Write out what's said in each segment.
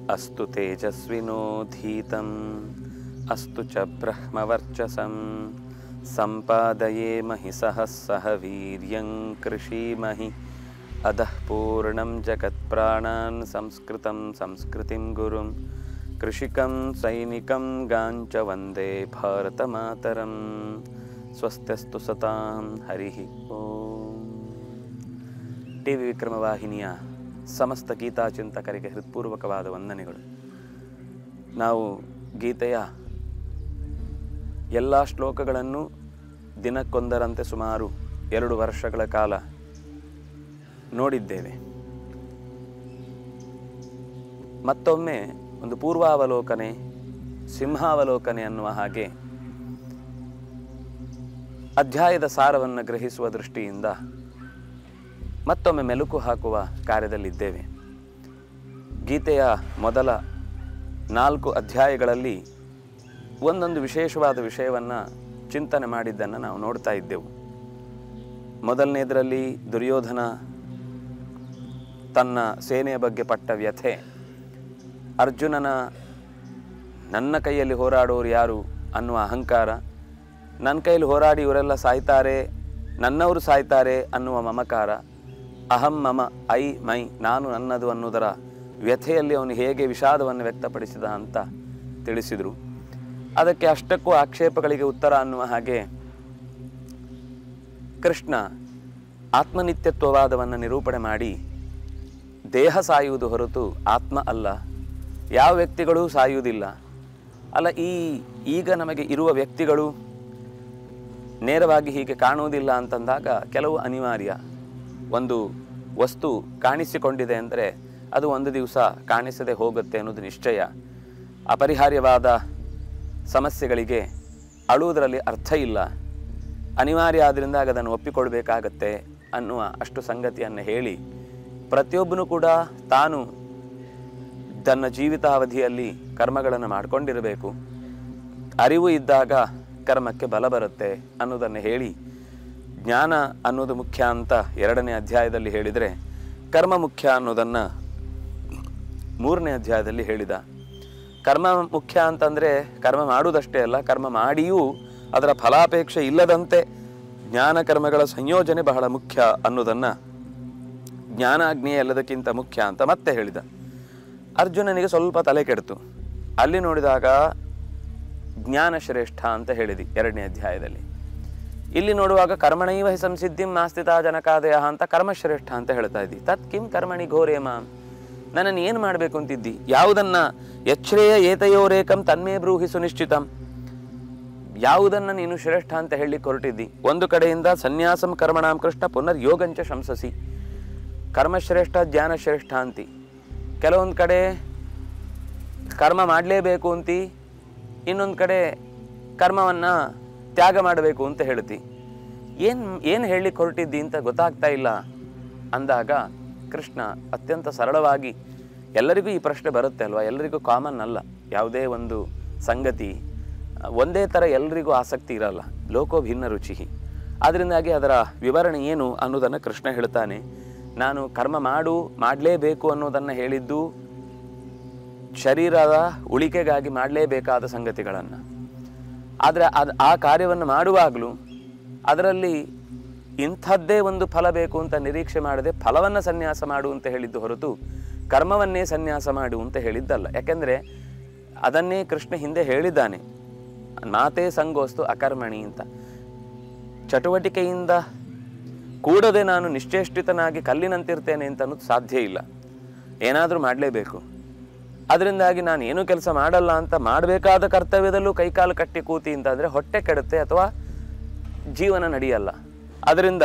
ಅಸ್ತು ತೇಜಸ್ವಿನೋ ಧೀತಂ ಅಸ್ತು ಚ ಬ್ರಹ್ಮವರ್ಚಸಂ ಸಂಪಾದಯೇಮಹಿ ಸಹ ವೀರ್ಯಂ ಕೃಷೀಮಹಿ ಅಧಃ ಪೂರ್ಣಂ ಜಗತ್ಪ್ರಾಣಾನ್ ಸಂಸ್ಕೃತಂ ಸಂಸ್ಕೃತಿಂ ಗುರುಂ ಕೃಷಿಕಂ ಸೈನಿಕಂ ಗಾಂಚ ವಂದೇ ಭಾರತಮಾತರಂ. ಸ್ವಸ್ತ್ಯಸ್ತು ಸತಾಂ ಹರಿ ಓಂ. ಟಿವಿ ವಿಕ್ರಮ ವಾಹಿನಿಯ ಸಮಸ್ತ ಗೀತಾಚಿಂತಕರಿಗೆ ಹೃತ್ಪೂರ್ವಕವಾದ ವಂದನೆಗಳು. ನಾವು ಗೀತೆಯ ಎಲ್ಲ ಶ್ಲೋಕಗಳನ್ನು ದಿನಕ್ಕೊಂದರಂತೆ ಸುಮಾರು 2 ವರ್ಷಗಳ ಕಾಲ ನೋಡಿದ್ದೇವೆ. ಮತ್ತೊಮ್ಮೆ ಒಂದು ಪೂರ್ವಾವಲೋಕನೆ, ಸಿಂಹಾವಲೋಕನೆ ಅನ್ನುವ ಹಾಗೆ ಅಧ್ಯಾಯದ ಸಾರವನ್ನು ಗ್ರಹಿಸುವ ದೃಷ್ಟಿಯಿಂದ ಮತ್ತೊಮ್ಮೆ ಮೆಲುಕು ಹಾಕುವ ಕಾರ್ಯದಲ್ಲಿದ್ದೇವೆ. ಗೀತೆಯ ಮೊದಲ 4 ಅಧ್ಯಾಯಗಳಲ್ಲಿ ಒಂದೊಂದು ವಿಶೇಷವಾದ ವಿಷಯವನ್ನು ಚಿಂತನೆ ಮಾಡಿದ್ದನ್ನು ನಾವು ನೋಡ್ತಾ ಇದ್ದೆವು. ಮೊದಲನೇದರಲ್ಲಿ ದುರ್ಯೋಧನ ತನ್ನ ಸೇನೆಯ ಬಗ್ಗೆ ಪಟ್ಟ ವ್ಯಥೆ, ಅರ್ಜುನನ ನನ್ನ ಕೈಯಲ್ಲಿ ಹೋರಾಡೋರು ಯಾರು ಅನ್ನುವ ಅಹಂಕಾರ, ನನ್ನ ಕೈಯಲ್ಲಿ ಹೋರಾಡಿ ಇವರೆಲ್ಲ ಸಾಯ್ತಾರೆ, ನನ್ನವರು ಸಾಯ್ತಾರೆ ಅನ್ನುವ ಮಮಕಾರ, ಅಹಂ ಮಮ ಐ ಮೈ ನಾನು ನನ್ನದು ಅನ್ನುವುದರ ವ್ಯಥೆಯಲ್ಲಿ ಅವನು ಹೇಗೆ ವಿಷಾದವನ್ನು ವ್ಯಕ್ತಪಡಿಸಿದ ಅಂತ ತಿಳಿಸಿದರು. ಅದಕ್ಕೆ ಅಷ್ಟಕ್ಕೂ ಆಕ್ಷೇಪಗಳಿಗೆ ಉತ್ತರ ಅನ್ನುವ ಹಾಗೆ ಕೃಷ್ಣ ಆತ್ಮನಿತ್ಯತ್ವವಾದವನ್ನು ನಿರೂಪಣೆ ಮಾಡಿ ದೇಹ ಸಾಯುವುದು ಹೊರತು ಆತ್ಮ ಅಲ್ಲ, ಯಾವ ವ್ಯಕ್ತಿಗಳೂ ಸಾಯುವುದಿಲ್ಲ, ಅಲ್ಲ ಈಗ ನಮಗೆ ಇರುವ ವ್ಯಕ್ತಿಗಳು ನೇರವಾಗಿ ಹೀಗೆ ಕಾಣುವುದಿಲ್ಲ ಅಂತಂದಾಗ ಕೆಲವು ಅನಿವಾರ್ಯ. ಒಂದು ವಸ್ತು ಕಾಣಿಸಿಕೊಂಡಿದೆ ಅಂದರೆ ಅದು ಒಂದು ದಿವಸ ಕಾಣಿಸದೆ ಹೋಗುತ್ತೆ ಅನ್ನೋದು ನಿಶ್ಚಯ. ಅಪರಿಹಾರ್ಯವಾದ ಸಮಸ್ಯೆಗಳಿಗೆ ಅಳುವುದರಲ್ಲಿ ಅರ್ಥ ಇಲ್ಲ, ಅನಿವಾರ್ಯ ಆದ್ದರಿಂದ ಅದನ್ನು ಒಪ್ಪಿಕೊಳ್ಬೇಕಾಗತ್ತೆ ಅನ್ನುವ ಅಷ್ಟು ಸಂಗತಿಯನ್ನು ಹೇಳಿ, ಪ್ರತಿಯೊಬ್ಬನೂ ಕೂಡ ತಾನು ತನ್ನ ಜೀವಿತಾವಧಿಯಲ್ಲಿ ಕರ್ಮಗಳನ್ನು ಮಾಡಿಕೊಂಡಿರಬೇಕು, ಅರಿವು ಇದ್ದಾಗ ಕರ್ಮಕ್ಕೆ ಬಲ ಬರುತ್ತೆ ಅನ್ನೋದನ್ನು ಹೇಳಿ, ಜ್ಞಾನ ಅನ್ನೋದು ಮುಖ್ಯ ಅಂತ 2ನೇ ಅಧ್ಯಾಯದಲ್ಲಿ ಹೇಳಿದರೆ, ಕರ್ಮ ಮುಖ್ಯ ಅನ್ನೋದನ್ನು 3ನೇ ಅಧ್ಯಾಯದಲ್ಲಿ ಹೇಳಿದ. ಕರ್ಮ ಮುಖ್ಯ ಅಂತಂದರೆ ಕರ್ಮ ಮಾಡುವುದಷ್ಟೇ ಅಲ್ಲ, ಕರ್ಮ ಮಾಡಿಯೂ ಅದರ ಫಲಾಪೇಕ್ಷೆ ಇಲ್ಲದಂತೆ ಜ್ಞಾನ ಕರ್ಮಗಳ ಸಂಯೋಜನೆ ಬಹಳ ಮುಖ್ಯ ಅನ್ನೋದನ್ನು, ಜ್ಞಾನಾಗ್ನಿಯೇ ಎಲ್ಲದಕ್ಕಿಂತ ಮುಖ್ಯ ಅಂತ ಮತ್ತೆ ಹೇಳಿದ. ಅರ್ಜುನನಿಗೆ ಸ್ವಲ್ಪ ತಲೆ ಕೆಡ್ತು. ಅಲ್ಲಿ ನೋಡಿದಾಗ ಜ್ಞಾನ ಶ್ರೇಷ್ಠ ಅಂತ ಹೇಳಿದಿ 2ನೇ ಅಧ್ಯಾಯದಲ್ಲಿ. ಇಲ್ಲಿ ನೋಡುವಾಗ ಕರ್ಮಣೈವ ಹಿ ಸಂಸಿದ್ಧಿಂ ನಾಸ್ತಿತಾ ಜನಕಾದಯ ಅಂತ ಕರ್ಮಶ್ರೇಷ್ಠ ಅಂತ ಹೇಳ್ತಾ ಇದ್ದಿ. ತತ್ ಕಿಂ ಕರ್ಮಣಿ ಘೋರೇ ಮಾಂ, ನನ್ನನ್ನು ಏನು ಮಾಡಬೇಕು ಅಂತಿದ್ದಿ? ಯಾವುದನ್ನು ಯಚ್ಛ್ರೇಯ ಏತಯೋರೇಕಂ ತನ್ಮೇ ಬ್ರೂಹಿ ಸುನಿಶ್ಚಿತಂ, ಯಾವುದನ್ನು ನೀನು ಶ್ರೇಷ್ಠ ಅಂತ ಹೇಳಿ ಹೊರಟಿದ್ದಿ? ಒಂದು ಕಡೆಯಿಂದ ಸನ್ಯಾಸಂ ಕರ್ಮಣಾಂ ಕೃಷ್ಣ ಪುನರ್ ಯೋಗಂಚ ಶಂಸಸಿ, ಕರ್ಮಶ್ರೇಷ್ಠ ಜ್ಞಾನಶ್ರೇಷ್ಠ ಅಂತಿ. ಕೆಲವೊಂದು ಕಡೆ ಕರ್ಮ ಮಾಡಲೇಬೇಕು ಅಂತಿ, ಇನ್ನೊಂದು ಕಡೆ ಕರ್ಮವನ್ನು ತ್ಯಾಗ ಮಾಡಬೇಕು ಅಂತ ಹೇಳ್ತಿ. ಏನು ಹೇಳಲಿಕ್ಕೆ ಹೊರಟಿದ್ದಿ ಅಂತ ಗೊತ್ತಾಗ್ತಾ ಇಲ್ಲ ಅಂದಾಗ ಕೃಷ್ಣ ಅತ್ಯಂತ ಸರಳವಾಗಿ, ಎಲ್ಲರಿಗೂ ಈ ಪ್ರಶ್ನೆ ಬರುತ್ತೆ ಅಲ್ವಾ, ಎಲ್ಲರಿಗೂ ಕಾಮನ್ ಅಲ್ಲ, ಯಾವುದೇ ಒಂದು ಸಂಗತಿ ಒಂದೇ ಥರ ಎಲ್ಲರಿಗೂ ಆಸಕ್ತಿ ಇರಲ್ಲ, ಲೋಕೋ ಭಿನ್ನ ರುಚಿ. ಅದರಿಂದಾಗಿ ಅದರ ವಿವರಣೆ ಏನು ಅನ್ನೋದನ್ನು ಕೃಷ್ಣ ಹೇಳ್ತಾನೆ. ನಾನು ಕರ್ಮ ಮಾಡಲೇಬೇಕು ಅನ್ನೋದನ್ನು ಹೇಳಿದ್ದು ಶರೀರದ ಉಳಿಕೆಗಾಗಿ ಮಾಡಲೇಬೇಕಾದ ಸಂಗತಿಗಳನ್ನು. ಆದರೆ ಆ ಕಾರ್ಯವನ್ನು ಮಾಡುವಾಗಲೂ ಅದರಲ್ಲಿ ಇಂಥದ್ದೇ ಒಂದು ಫಲ ಬೇಕು ಅಂತ ನಿರೀಕ್ಷೆ ಮಾಡದೆ ಫಲವನ್ನು ಸನ್ಯಾಸ ಮಾಡು ಅಂತ ಹೇಳಿದ್ದು ಹೊರತು ಕರ್ಮವನ್ನೇ ಸನ್ಯಾಸ ಮಾಡು ಅಂತ ಹೇಳಿದ್ದಲ್ಲ. ಯಾಕೆಂದರೆ ಅದನ್ನೇ ಕೃಷ್ಣ ಹಿಂದೆ ಹೇಳಿದ್ದಾನೆ, ಮಾತೇ ಸಂಗೋಸ್ತು ಅಕರ್ಮಣಿ ಅಂತ. ಚಟುವಟಿಕೆಯಿಂದ ಕೂಡದೆ ನಾನು ನಿಶ್ಚೇಷ್ಟಿತನಾಗಿ ಕಲ್ಲಿನಂತಿರ್ತೇನೆ ಅಂತ ಅನ್ನೋದು ಸಾಧ್ಯ ಇಲ್ಲ, ಏನಾದರೂ ಮಾಡಲೇಬೇಕು. ಅದರಿಂದಾಗಿ ನಾನು ಏನೂ ಕೆಲಸ ಮಾಡಲ್ಲ ಅಂತ ಮಾಡಬೇಕಾದ ಕರ್ತವ್ಯದಲ್ಲೂ ಕೈಕಾಲು ಕಟ್ಟಿ ಕೂತಿ ಅಂತಂದರೆ ಹೊಟ್ಟೆ ಕೆಡುತ್ತೆ ಅಥವಾ ಜೀವನ ನಡೆಯಲ್ಲ. ಅದರಿಂದ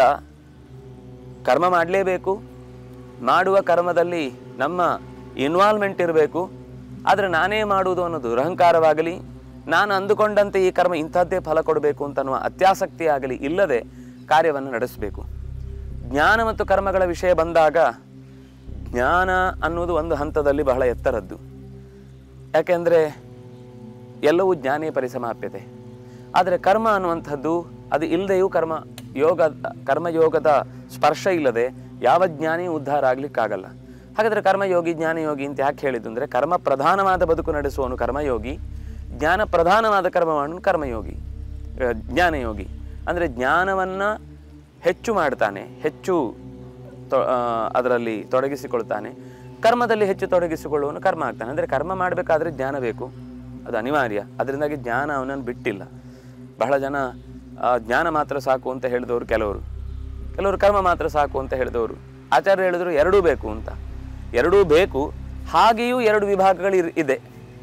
ಕರ್ಮ ಮಾಡಲೇಬೇಕು, ಮಾಡುವ ಕರ್ಮದಲ್ಲಿ ನಮ್ಮ ಇನ್ವಾಲ್ವ್ಮೆಂಟ್ ಇರಬೇಕು. ಆದರೆ ನಾನೇ ಮಾಡುವುದು ಅನ್ನೋದು ದುರಹಂಕಾರವಾಗಲಿ, ನಾನು ಅಂದುಕೊಂಡಂತೆ ಈ ಕರ್ಮ ಇಂಥದ್ದೇ ಫಲ ಕೊಡಬೇಕು ಅಂತನ್ನುವ ಅತ್ಯಾಸಕ್ತಿ ಆಗಲಿ ಇಲ್ಲದೆ ಕಾರ್ಯವನ್ನು ನಡೆಸಬೇಕು. ಜ್ಞಾನ ಮತ್ತು ಕರ್ಮಗಳ ವಿಷಯ ಬಂದಾಗ ಜ್ಞಾನ ಅನ್ನೋದು ಒಂದು ಹಂತದಲ್ಲಿ ಬಹಳ ಎತ್ತರದ್ದು. ಯಾಕೆಂದರೆ ಎಲ್ಲವೂ ಜ್ಞಾನೇ ಪರಿಸಮಾಪ್ಯತೆ. ಆದರೆ ಕರ್ಮ ಅನ್ನುವಂಥದ್ದು ಅದು ಇಲ್ಲದೆಯೂ ಕರ್ಮಯೋಗದ ಸ್ಪರ್ಶ ಇಲ್ಲದೆ ಯಾವ ಜ್ಞಾನಿಯೂ ಉದ್ಧಾರ ಆಗಲಿಕ್ಕಾಗಲ್ಲ. ಹಾಗಾದರೆ ಕರ್ಮಯೋಗಿ ಜ್ಞಾನಯೋಗಿ ಅಂತ ಯಾಕೆ ಹೇಳಿದ್ದು ಅಂದರೆ, ಕರ್ಮ ಪ್ರಧಾನವಾದ ಬದುಕು ನಡೆಸುವವನು ಕರ್ಮಯೋಗಿ, ಜ್ಞಾನ ಪ್ರಧಾನವಾದ ಕರ್ಮ ಮಾಡುವನು ಕರ್ಮಯೋಗಿ ಜ್ಞಾನಯೋಗಿ. ಅಂದರೆ ಜ್ಞಾನವನ್ನು ಹೆಚ್ಚು ಮಾಡ್ತಾನೆ, ಹೆಚ್ಚು ಅದರಲ್ಲಿ ತೊಡಗಿಸಿಕೊಳ್ತಾನೆ, ಕರ್ಮದಲ್ಲಿ ಹೆಚ್ಚು ತೊಡಗಿಸಿಕೊಳ್ಳುವನು ಕರ್ಮ ಆಗ್ತಾನೆ. ಅಂದರೆ ಕರ್ಮ ಮಾಡಬೇಕಾದ್ರೆ ಜ್ಞಾನ ಬೇಕು, ಅದು ಅನಿವಾರ್ಯ. ಅದರಿಂದಾಗಿ ಜ್ಞಾನ ಅವನನ್ನು ಬಿಟ್ಟಿಲ್ಲ. ಬಹಳ ಜನ ಜ್ಞಾನ ಮಾತ್ರ ಸಾಕು ಅಂತ ಹೇಳಿದವರು ಕೆಲವರು ಕರ್ಮ ಮಾತ್ರ ಸಾಕು ಅಂತ ಹೇಳಿದವರು. ಆಚಾರ್ಯ ಹೇಳಿದ್ರು ಎರಡೂ ಬೇಕು ಅಂತ. ಎರಡೂ ಬೇಕು. ಹಾಗೆಯೂ ಎರಡು ವಿಭಾಗಗಳು ಇದೆ.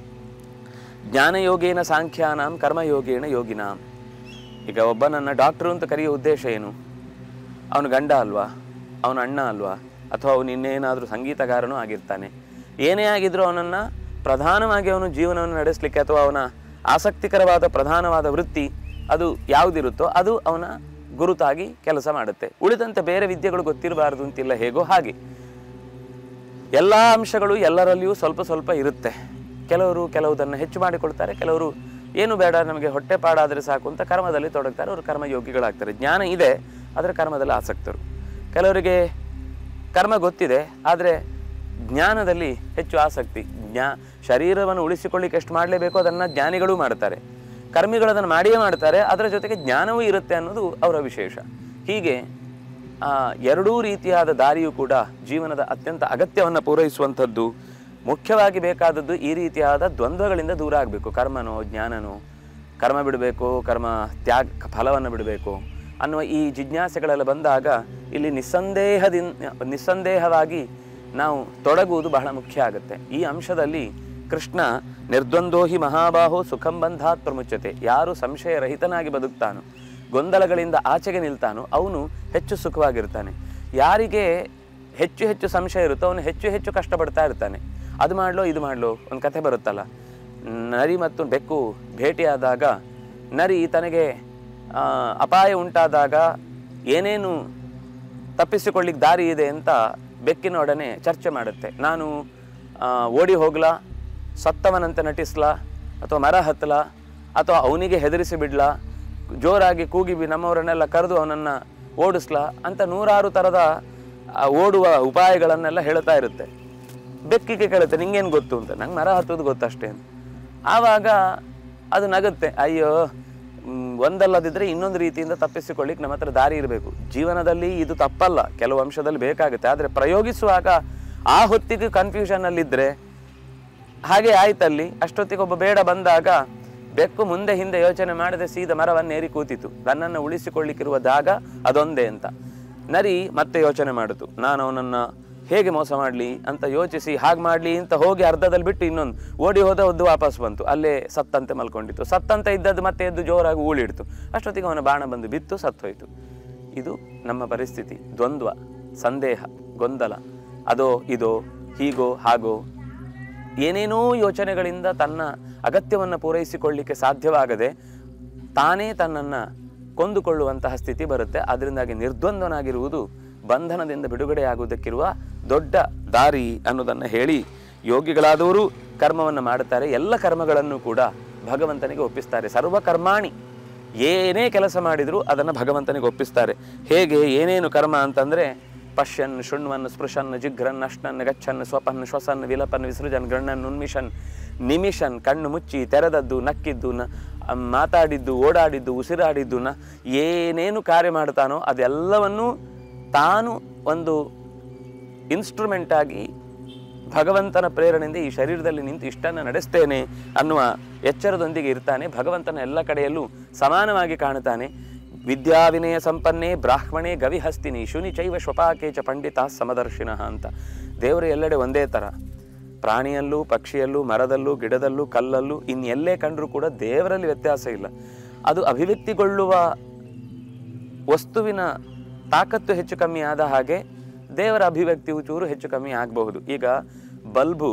ಜ್ಞಾನಯೋಗೇನ ಸಾಂಖ್ಯಾನಾಂ, ಕರ್ಮಯೋಗೇನ ಯೋಗಿನಾಂ. ಈಗ ಒಬ್ಬನನ್ನು ಡಾಕ್ಟ್ರು ಅಂತ ಕರೆಯೋ ಉದ್ದೇಶ ಏನು? ಅವನು ಗಂಡ ಅಲ್ವಾ, ಅವನ ಅಣ್ಣ ಅಲ್ವಾ, ಅಥವಾ ಅವನು ಇನ್ನೇನಾದರೂ ಸಂಗೀತಗಾರನೂ ಆಗಿರ್ತಾನೆ. ಏನೇ ಆಗಿದ್ರೂ ಅವನನ್ನು ಪ್ರಧಾನವಾಗಿ ಅವನು ಜೀವನವನ್ನು ನಡೆಸಲಿಕ್ಕೆ, ಅಥವಾ ಅವನ ಆಸಕ್ತಿಕರವಾದ ಪ್ರಧಾನವಾದ ವೃತ್ತಿ ಅದು ಯಾವುದಿರುತ್ತೋ ಅದು ಅವನ ಗುರುತಾಗಿ ಕೆಲಸ ಮಾಡುತ್ತೆ. ಉಳಿದಂತೆ ಬೇರೆ ವಿದ್ಯೆಗಳು ಗೊತ್ತಿರಬಾರ್ದು ಅಂತಿಲ್ಲ. ಹೇಗೋ ಹಾಗೆ ಎಲ್ಲ ಅಂಶಗಳು ಎಲ್ಲರಲ್ಲಿಯೂ ಸ್ವಲ್ಪ ಸ್ವಲ್ಪ ಇರುತ್ತೆ. ಕೆಲವುದನ್ನು ಹೆಚ್ಚು ಮಾಡಿಕೊಳ್ತಾರೆ, ಕೆಲವರು ಏನು ಬೇಡ ನಮಗೆ ಹೊಟ್ಟೆ ಪಾಡಾದರೆ ಸಾಕು ಅಂತ ಕರ್ಮದಲ್ಲಿ ತೊಡಗ್ತಾರೆ, ಅವರು ಕರ್ಮಯೋಗಿಗಳಾಗ್ತಾರೆ. ಜ್ಞಾನ ಇದೆ ಆದರೆ ಕರ್ಮದಲ್ಲಿ ಆಸಕ್ತರು. ಕೆಲವರಿಗೆ ಕರ್ಮ ಗೊತ್ತಿದೆ ಆದರೆ ಜ್ಞಾನದಲ್ಲಿ ಹೆಚ್ಚು ಆಸಕ್ತಿ. ಶರೀರವನ್ನು ಉಳಿಸಿಕೊಳ್ಳಿಕ್ಕೆ ಎಷ್ಟು ಮಾಡಲೇಬೇಕು ಅದನ್ನು ಜ್ಞಾನಿಗಳೂ ಮಾಡ್ತಾರೆ, ಕರ್ಮಿಗಳು ಅದನ್ನು ಮಾಡಿಯೇ ಮಾಡ್ತಾರೆ. ಅದರ ಜೊತೆಗೆ ಜ್ಞಾನವೂ ಇರುತ್ತೆ ಅನ್ನೋದು ಅವರ ವಿಶೇಷ. ಹೀಗೆ ಎರಡೂ ರೀತಿಯಾದ ದಾರಿಯೂ ಕೂಡ ಜೀವನದ ಅತ್ಯಂತ ಅಗತ್ಯವನ್ನು ಪೂರೈಸುವಂಥದ್ದು. ಮುಖ್ಯವಾಗಿ ಬೇಕಾದದ್ದು ಈ ರೀತಿಯಾದ ದ್ವಂದ್ವಗಳಿಂದ ದೂರ ಆಗಬೇಕು. ಕರ್ಮನೋ ಜ್ಞಾನನೋ, ಕರ್ಮ ಬಿಡಬೇಕು, ಕರ್ಮ ಫಲವನ್ನು ಬಿಡಬೇಕು ಅನ್ನುವ ಈ ಜಿಜ್ಞಾಸೆಗಳೆಲ್ಲ ಬಂದಾಗ ಇಲ್ಲಿ ನಿಸ್ಸಂದೇಹವಾಗಿ ನಾವು ತೊಡಗುವುದು ಬಹಳ ಮುಖ್ಯ ಆಗುತ್ತೆ. ಈ ಅಂಶದಲ್ಲಿ ಕೃಷ್ಣ ನಿರ್ದ್ವಂದ್ವೋ ಹಿ ಮಹಾಬಾಹೋ ಸುಖಂ ಬಂಧಾತ್ ಪ್ರಮುಚ್ಯತೆ. ಯಾರು ಸಂಶಯರಹಿತನಾಗಿ ಬದುಕ್ತಾನೋ, ಗೊಂದಲಗಳಿಂದ ಆಚೆಗೆ ನಿಲ್ತಾನೋ ಅವನು ಹೆಚ್ಚು ಸುಖವಾಗಿರ್ತಾನೆ. ಯಾರಿಗೆ ಹೆಚ್ಚು ಹೆಚ್ಚು ಸಂಶಯ ಇರುತ್ತೋ ಅವನು ಹೆಚ್ಚು ಹೆಚ್ಚು ಕಷ್ಟಪಡ್ತಾ ಇರ್ತಾನೆ. ಅದು ಮಾಡಲೋ ಇದು ಮಾಡಲೋ. ಒಂದು ಕಥೆ ಬರುತ್ತಲ್ಲ, ನರಿ ಮತ್ತು ಬೆಕ್ಕು ಭೇಟಿಯಾದಾಗ ನರಿ ತನಗೆ ಅಪಾಯ ಉಂಟಾದಾಗ ಏನೇನು ತಪ್ಪಿಸಿಕೊಳ್ಳಿಕ್ಕೆ ದಾರಿ ಇದೆ ಅಂತ ಬೆಕ್ಕಿನೊಡನೆ ಚರ್ಚೆ ಮಾಡುತ್ತೆ. ನಾನು ಓಡಿ ಹೋಗ್ಲಾ, ಸತ್ತವನಂತೆ ನಟಿಸ್ಲಾ, ಅಥವಾ ಮರ ಹತ್ತಲಾ, ಅಥವಾ ಅವನಿಗೆ ಹೆದರಿಸಿ ಬಿಡ್ಲಾ, ಜೋರಾಗಿ ಕೂಗಿ ನಮ್ಮವರನ್ನೆಲ್ಲ ಕರೆದು ಅವನನ್ನು ಓಡಿಸ್ಲಾ ಅಂತ 100 ಥರದ ಓಡುವ ಉಪಾಯಗಳನ್ನೆಲ್ಲ ಹೇಳ್ತಾ ಇರುತ್ತೆ. ಬೆಕ್ಕಿಗೆ ಕೇಳುತ್ತೆ ನಿಂಗೇನು ಗೊತ್ತು ಅಂತ. ನಂಗೆ ಮರ ಹತ್ತೋದು ಗೊತ್ತಷ್ಟೇ ಅಂತ. ಆವಾಗ ಅದು ನಗುತ್ತೆ, ಅಯ್ಯೋ ಒಂದಲ್ಲದಿದ್ದರೆ ಇನ್ನೊಂದು ರೀತಿಯಿಂದ ತಪ್ಪಿಸಿಕೊಳ್ಳಿಕ್ಕೆ ನಮ್ಮ ಹತ್ರ ದಾರಿ ಇರಬೇಕು. ಜೀವನದಲ್ಲಿ ಇದು ತಪ್ಪಲ್ಲ, ಕೆಲವು ಅಂಶದಲ್ಲಿ ಬೇಕಾಗುತ್ತೆ. ಆದರೆ ಪ್ರಯೋಗಿಸುವಾಗ ಆ ಹೊತ್ತಿಗೆ ಕನ್ಫ್ಯೂಷನ್ನಲ್ಲಿದ್ದರೆ ಹಾಗೆ ಆಯ್ತಲ್ಲಿ. ಅಷ್ಟೊತ್ತಿಗೆ ಒಬ್ಬ ಬೇಡ ಬಂದಾಗ ಬೆಕ್ಕು ಮುಂದೆ ಹಿಂದೆ ಯೋಚನೆ ಮಾಡದೆ ಸೀದಾ ಮರವನ್ನೇರಿ ಕೂತಿತು. ತನ್ನನ್ನು ಉಳಿಸಿಕೊಳ್ಳಿಕ್ಕಿರುವ ಜಾಗ ಅದೊಂದೇ ಅಂತ. ನರಿ ಮತ್ತೆ ಯೋಚನೆ ಮಾಡಿತು, ನಾನು ಅವನನ್ನು ಹೇಗೆ ಮೋಸ ಮಾಡಲಿ ಅಂತ ಯೋಚಿಸಿ ಹಾಗೆ ಮಾಡಲಿ ಅಂತ ಹೋಗಿ ಅರ್ಧದಲ್ಲಿ ಬಿಟ್ಟು ಇನ್ನೊಂದು ಓಡಿ ಹೋದ ವಾಪಸ್ ಬಂತು. ಅಲ್ಲೇ ಸತ್ತಂತೆ ಮಲ್ಕೊಂಡಿತ್ತು. ಸತ್ತಂತೆ ಇದ್ದದ್ದು ಮತ್ತೆ ಎದ್ದು ಜೋರಾಗಿ ಊಳಿಡ್ತು. ಅಷ್ಟೊತ್ತಿಗೆ ಅವನ ಬಾಣ ಬಂದು ಬಿತ್ತು, ಸತ್ತೋಯ್ತು. ಇದು ನಮ್ಮ ಪರಿಸ್ಥಿತಿ. ದ್ವಂದ್ವ, ಸಂದೇಹ, ಗೊಂದಲ, ಅದೋ ಇದೋ, ಹೀಗೋ ಹಾಗೋ, ಏನೇನೋ ಯೋಚನೆಗಳಿಂದ ತನ್ನ ಅಗತ್ಯವನ್ನು ಪೂರೈಸಿಕೊಳ್ಳಿಕ್ಕೆ ಸಾಧ್ಯವಾಗದೆ ತಾನೇ ತನ್ನನ್ನು ಕೊಂದುಕೊಳ್ಳುವಂತಹ ಸ್ಥಿತಿ ಬರುತ್ತೆ. ಅದರಿಂದಾಗಿ ನಿರ್ದ್ವಂದ್ವನಾಗಿರುವುದು ಬಂಧನದಿಂದ ಬಿಡುಗಡೆಯಾಗುವುದಕ್ಕಿರುವ ದೊಡ್ಡ ದಾರಿ ಅನ್ನೋದನ್ನು ಹೇಳಿ, ಯೋಗಿಗಳಾದವರು ಕರ್ಮವನ್ನು ಮಾಡುತ್ತಾರೆ. ಎಲ್ಲ ಕರ್ಮಗಳನ್ನು ಕೂಡ ಭಗವಂತನಿಗೆ ಒಪ್ಪಿಸ್ತಾರೆ. ಸರ್ವಕರ್ಮಾಣಿ, ಏನೇ ಕೆಲಸ ಮಾಡಿದರೂ ಅದನ್ನು ಭಗವಂತನಿಗೆ ಒಪ್ಪಿಸ್ತಾರೆ. ಹೇಗೆ ಏನೇನು ಕರ್ಮ ಅಂತಂದರೆ, ಪಶ್ಯನ್ ಶೃಣ್ವನ್ ಸ್ಪೃಶನ್ ಜಿಘ್ರನ್ ಅಶ್ನನ್ ಗಚ್ಚನ್ ಸ್ವಪನ್ ಶ್ವಸನ್ ವಿಲಪನ್ ವಿಸೃಜನ್ ಗಣ್ಣನ್ ಉನ್ಮಿಷನ್ ನಿಮಿಷನ್, ಕಣ್ಣು ಮುಚ್ಚಿ ತೆರೆದದ್ದು, ನಕ್ಕಿದ್ದು, ಮಾತಾಡಿದ್ದು, ಓಡಾಡಿದ್ದು, ಉಸಿರಾಡಿದ್ದು, ಏನೇನು ಕಾರ್ಯ ಮಾಡ್ತಾನೋ ಅದೆಲ್ಲವನ್ನೂ ತಾನು ಒಂದು ಇನ್ಸ್ಟ್ರೂಮೆಂಟ್ ಆಗಿ ಭಗವಂತನ ಪ್ರೇರಣೆಯಿಂದ ಈ ಶರೀರದಲ್ಲಿ ನಿಂತು ಇಷ್ಟನ್ನು ನಡೆಸ್ತೇನೆ ಅನ್ನುವ ಎಚ್ಚರದೊಂದಿಗೆ ಇರ್ತಾನೆ. ಭಗವಂತನ ಎಲ್ಲ ಕಡೆಯಲ್ಲೂ ಸಮಾನವಾಗಿ ಕಾಣುತ್ತಾನೆ. ವಿದ್ಯಾ ವಿನಯ ಸಂಪನ್ನೇ ಬ್ರಾಹ್ಮಣೇ ಗವಿಹಸ್ತಿನಿ ಶುನಿ ಚೈವ ಶ್ವಪಾಕೇಚ ಪಂಡಿತ ಸಮದರ್ಶಿನಃ ಅಂತ. ದೇವರು ಎಲ್ಲೆಡೆ ಒಂದೇ ಥರ. ಪ್ರಾಣಿಯಲ್ಲೂ, ಪಕ್ಷಿಯಲ್ಲೂ, ಮರದಲ್ಲೂ, ಗಿಡದಲ್ಲೂ, ಕಲ್ಲಲ್ಲೂ, ಇನ್ನೆಲ್ಲೇ ಕಂಡರೂ ಕೂಡ ದೇವರಲ್ಲಿ ವ್ಯತ್ಯಾಸ ಇಲ್ಲ. ಅದು ಅಭಿವ್ಯಕ್ತಿಗೊಳ್ಳುವ ವಸ್ತುವಿನ ತಾಕತ್ತು ಹೆಚ್ಚು ಕಮ್ಮಿ ಆದ ಹಾಗೆ ದೇವರ ಅಭಿವ್ಯಕ್ತಿಯು ಚೂರು ಹೆಚ್ಚು ಕಮ್ಮಿ ಆಗಬಹುದು. ಈಗ ಬಲ್ಬು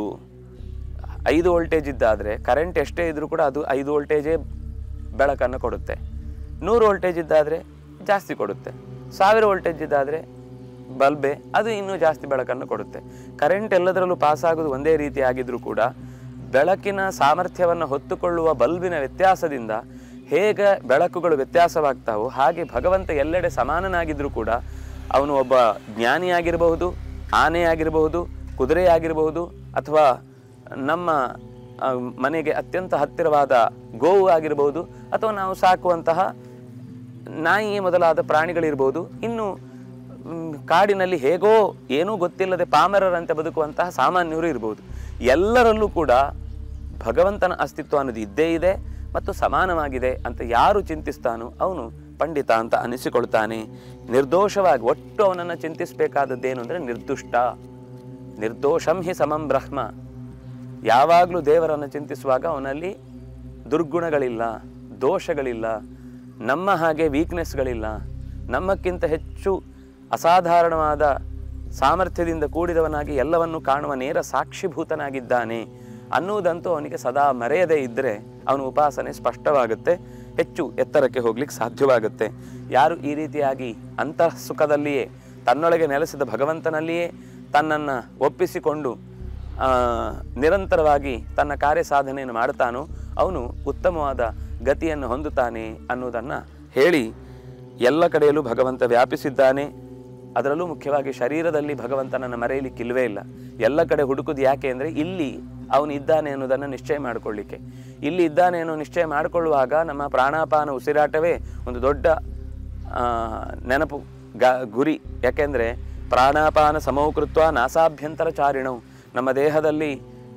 5 ವೋಲ್ಟೇಜ್ ಇದ್ದಾದರೆ ಕರೆಂಟ್ ಎಷ್ಟೇ ಇದ್ದರೂ ಕೂಡ ಅದು 5 ವೋಲ್ಟೇಜೇ ಬೆಳಕನ್ನು ಕೊಡುತ್ತೆ. 100 ವೋಲ್ಟೇಜ್ ಇದ್ದಾದರೆ ಜಾಸ್ತಿ ಕೊಡುತ್ತೆ. 1000 ವೋಲ್ಟೇಜ್ ಇದ್ದಾದರೆ ಬಲ್ಬೆ ಅದು ಇನ್ನೂ ಜಾಸ್ತಿ ಬೆಳಕನ್ನು ಕೊಡುತ್ತೆ. ಕರೆಂಟ್ ಎಲ್ಲದರಲ್ಲೂ ಪಾಸಾಗೋದು ಒಂದೇ ರೀತಿ ಆಗಿದ್ರೂ ಕೂಡ ಬೆಳಕಿನ ಸಾಮರ್ಥ್ಯವನ್ನು ಹೊತ್ತುಕೊಳ್ಳುವ ಬಲ್ಬಿನ ವ್ಯತ್ಯಾಸದಿಂದ ಹೇಗೆ ಬೆಳಕುಗಳು ವ್ಯತ್ಯಾಸವಾಗ್ತಾವೋ ಹಾಗೆ ಭಗವಂತ ಎಲ್ಲೆಡೆ ಸಮಾನನಾಗಿದ್ದರೂ ಕೂಡ ಅವನು ಒಬ್ಬ ಜ್ಞಾನಿಯಾಗಿರಬಹುದು, ಆನೆಯಾಗಿರಬಹುದು, ಕುದುರೆಯಾಗಿರಬಹುದು ಅಥವಾ ನಮ್ಮ ಮನೆಗೆ ಅತ್ಯಂತ ಹತ್ತಿರವಾದ ಗೋವು ಆಗಿರಬಹುದು ಅಥವಾ ನಾವು ಸಾಕುವಂತಹ ನಾಯಿ ಮೊದಲಾದ ಪ್ರಾಣಿಗಳಿರ್ಬೋದು. ಇನ್ನು ಕಾಡಿನಲ್ಲಿ ಹೇಗೋ ಏನೂ ಗೊತ್ತಿಲ್ಲದೆ ಪಾಮರರಂತೆ ಬದುಕುವಂತಹ ಸಾಮಾನ್ಯರು ಇರ್ಬೋದು. ಎಲ್ಲರಲ್ಲೂ ಕೂಡ ಭಗವಂತನ ಅಸ್ತಿತ್ವ ಅನ್ನೋದು ಇದ್ದೇ ಇದೆ ಮತ್ತು ಸಮಾನವಾಗಿದೆ ಅಂತ ಯಾರು ಚಿಂತಿಸ್ತಾನೋ ಅವನು ಪಂಡಿತ ಅಂತ ಅನಿಸಿಕೊಳ್ತಾನೆ. ನಿರ್ದೋಷವಾಗಿ ಒಟ್ಟು ಅವನನ್ನು ಚಿಂತಿಸಬೇಕಾದದ್ದೇನು ಅಂದರೆ ನಿರ್ದುಷ್ಟ, ನಿರ್ದೋಷಂ ಹಿ ಸಮಂ ಬ್ರಹ್ಮ. ಯಾವಾಗಲೂ ದೇವರನ್ನು ಚಿಂತಿಸುವಾಗ ಅವನಲ್ಲಿ ದುರ್ಗುಣಗಳಿಲ್ಲ, ದೋಷಗಳಿಲ್ಲ, ನಮ್ಮ ಹಾಗೆ ವೀಕ್ನೆಸ್ಗಳಿಲ್ಲ, ನಮ್ಮಕ್ಕಿಂತ ಹೆಚ್ಚು ಅಸಾಧಾರಣವಾದ ಸಾಮರ್ಥ್ಯದಿಂದ ಕೂಡಿದವನಾಗಿ ಎಲ್ಲವನ್ನು ಕಾಣುವ ನೇರ ಸಾಕ್ಷಿಭೂತನಾಗಿದ್ದಾನೆ ಅನ್ನುವುದಂತೂ ಅವನಿಗೆ ಸದಾ ಮರೆಯದೇ ಇದ್ದರೆ ಅವನ ಉಪಾಸನೆ ಸ್ಪಷ್ಟವಾಗುತ್ತೆ, ಹೆಚ್ಚು ಎತ್ತರಕ್ಕೆ ಹೋಗ್ಲಿಕ್ಕೆ ಸಾಧ್ಯವಾಗುತ್ತೆ. ಯಾರು ಈ ರೀತಿಯಾಗಿ ಅಂತಃ ಸುಖದಲ್ಲಿಯೇ ತನ್ನೊಳಗೆ ನೆಲೆಸಿದ ಭಗವಂತನಲ್ಲಿಯೇ ತನ್ನನ್ನು ಒಪ್ಪಿಸಿಕೊಂಡು ನಿರಂತರವಾಗಿ ತನ್ನ ಕಾರ್ಯ ಸಾಧನೆಯನ್ನು ಮಾಡ್ತಾನೋ ಅವನು ಉತ್ತಮವಾದ ಗತಿಯನ್ನು ಹೊಂದುತ್ತಾನೆ ಅನ್ನೋದನ್ನು ಹೇಳಿ, ಎಲ್ಲ ಕಡೆಯಲ್ಲೂ ಭಗವಂತ ವ್ಯಾಪಿಸಿದ್ದಾನೆ. ಅದರಲ್ಲೂ ಮುಖ್ಯವಾಗಿ ಶರೀರದಲ್ಲಿ ಭಗವಂತನನ್ನು ಮರೆಯಲಿಕ್ಕಿಲ್ವೇ ಇಲ್ಲ. ಎಲ್ಲ ಕಡೆ ಹುಡುಕುದು ಯಾಕೆ ಅಂದರೆ ಇಲ್ಲಿ ಅವನು ಇದ್ದಾನೆ ಅನ್ನೋದನ್ನು ನಿಶ್ಚಯ ಮಾಡಿಕೊಳ್ಳಿಕ್ಕೆ. ಇಲ್ಲಿ ಇದ್ದಾನೆ ಅನ್ನೋ ನಿಶ್ಚಯ ಮಾಡಿಕೊಳ್ಳುವಾಗ ನಮ್ಮ ಪ್ರಾಣಾಪಾನ ಉಸಿರಾಟವೇ ಒಂದು ದೊಡ್ಡ ನೆನಪು ಗುರಿ. ಯಾಕೆಂದರೆ ಪ್ರಾಣಾಪಾನ ಸಮೌಕೃತ್ವ ನಾಸಾಭ್ಯಂತರ ಚಾರಿಣವು. ನಮ್ಮ ದೇಹದಲ್ಲಿ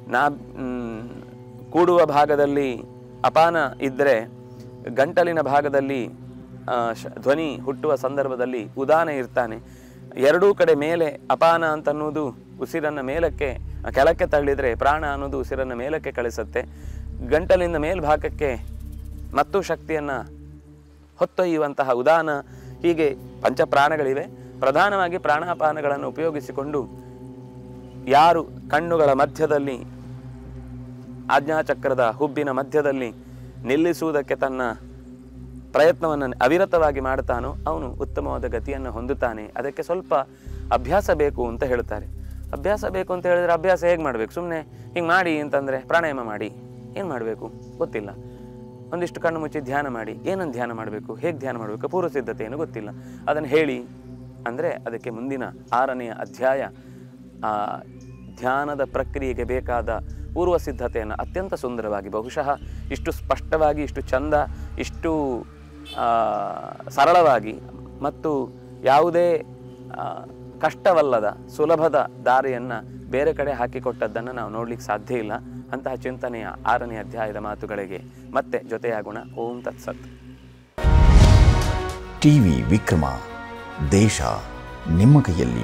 ಕೂಡುವ ಭಾಗದಲ್ಲಿ ಅಪಾನ ಇದ್ದರೆ ಗಂಟಲಿನ ಭಾಗದಲ್ಲಿ ಧ್ವನಿ ಹುಟ್ಟುವ ಸಂದರ್ಭದಲ್ಲಿ ಉದಾನ ಇರ್ತಾನೆ. ಎರಡೂ ಕಡೆ ಮೇಲೆ ಅಪಾನ ಅಂತನ್ನುವುದು ಉಸಿರನ್ನು ಕೆಳಕ್ಕೆ ತಳ್ಳಿದರೆ ಪ್ರಾಣ ಅನ್ನೋದು ಉಸಿರನ್ನು ಮೇಲಕ್ಕೆ ಕಳಿಸುತ್ತೆ. ಗಂಟಲಿಂದ ಮೇಲ್ಭಾಗಕ್ಕೆ ಮತ್ತು ಶಕ್ತಿಯನ್ನು ಹೊತ್ತೊಯ್ಯುವಂತಹ ಉದಾನ, ಹೀಗೆ ಪಂಚಪ್ರಾಣಗಳಿವೆ. ಪ್ರಧಾನವಾಗಿ ಪ್ರಾಣಾಪಾನಗಳನ್ನು ಉಪಯೋಗಿಸಿಕೊಂಡು ಯಾರು ಕಣ್ಣುಗಳ ಮಧ್ಯದಲ್ಲಿ ಆಜ್ಞಾಚಕ್ರದ ಹುಬ್ಬಿನ ಮಧ್ಯದಲ್ಲಿ ನಿಲ್ಲಿಸುವುದಕ್ಕೆ ತನ್ನ ಪ್ರಯತ್ನವನ್ನು ಅವಿರತವಾಗಿ ಮಾಡ್ತಾನೋ ಅವನು ಉತ್ತಮವಾದ ಗತಿಯನ್ನು ಹೊಂದುತ್ತಾನೆ. ಅದಕ್ಕೆ ಸ್ವಲ್ಪ ಅಭ್ಯಾಸ ಬೇಕು ಅಂತ ಹೇಳ್ತಾರೆ. ಅಭ್ಯಾಸ ಬೇಕು ಅಂತ ಹೇಳಿದ್ರೆ ಅಭ್ಯಾಸ ಹೇಗೆ ಮಾಡಬೇಕು? ಸುಮ್ಮನೆ ಹಿಂಗೆ ಮಾಡಿ ಅಂತಂದರೆ ಪ್ರಾಣಾಯಾಮ ಮಾಡಿ ಏನು ಮಾಡಬೇಕು ಗೊತ್ತಿಲ್ಲ. ಒಂದಿಷ್ಟು ಕಣ್ಣು ಮುಚ್ಚಿ ಧ್ಯಾನ ಮಾಡಿ, ಏನನ್ನು ಧ್ಯಾನ ಮಾಡಬೇಕು, ಹೇಗೆ ಧ್ಯಾನ ಮಾಡಬೇಕು, ಪೂರ್ವ ಸಿದ್ಧತೆಯನ್ನು ಗೊತ್ತಿಲ್ಲ. ಅದನ್ನು ಹೇಳಿ ಅಂದರೆ ಅದಕ್ಕೆ ಮುಂದಿನ 6ನೆಯ ಅಧ್ಯಾಯ ಧ್ಯಾನದ ಪ್ರಕ್ರಿಯೆಗೆ ಬೇಕಾದ ಪೂರ್ವ ಸಿದ್ಧತೆಯನ್ನು ಅತ್ಯಂತ ಸುಂದರವಾಗಿ, ಬಹುಶಃ ಇಷ್ಟು ಸ್ಪಷ್ಟವಾಗಿ, ಇಷ್ಟು ಚಂದ, ಇಷ್ಟು ಸರಳವಾಗಿ ಮತ್ತು ಯಾವುದೇ ಕಷ್ಟವಲ್ಲದ ಸುಲಭದ ದಾರಿಯನ್ನು ಬೇರೆ ಕಡೆ ಹಾಕಿಕೊಟ್ಟದ್ದನ್ನು ನಾವು ನೋಡ್ಲಿಕ್ಕೆ ಸಾಧ್ಯ ಇಲ್ಲ. ಅಂತಹ ಚಿಂತನೆಯ 6ನೇ ಅಧ್ಯಾಯದ ಮಾತುಗಳಿಗೆ ಮತ್ತೆ ಜೊತೆಯಾಗೋಣ. ಓಂ ತತ್ಸತ್. ಟಿವಿ ವಿಕ್ರಮ, ದೇಶ ನಿಮ್ಮ ಕೈಯಲ್ಲಿ.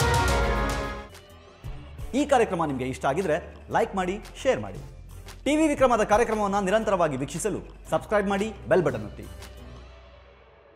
ಈ ಕಾರ್ಯಕ್ರಮ ನಿಮಗೆ ಇಷ್ಟ ಆಗಿದ್ರೆ ಲೈಕ್ ಮಾಡಿ, ಶೇರ್ ಮಾಡಿ. ಟಿವಿ ವಿಕ್ರಮದ ಕಾರ್ಯಕ್ರಮವನ್ನು ನಿರಂತರವಾಗಿ ವೀಕ್ಷಿಸಲು ಸಬ್ಸ್ಕ್ರೈಬ್ ಮಾಡಿ, ಬೆಲ್ ಬಟನ್ ಒತ್ತಿ.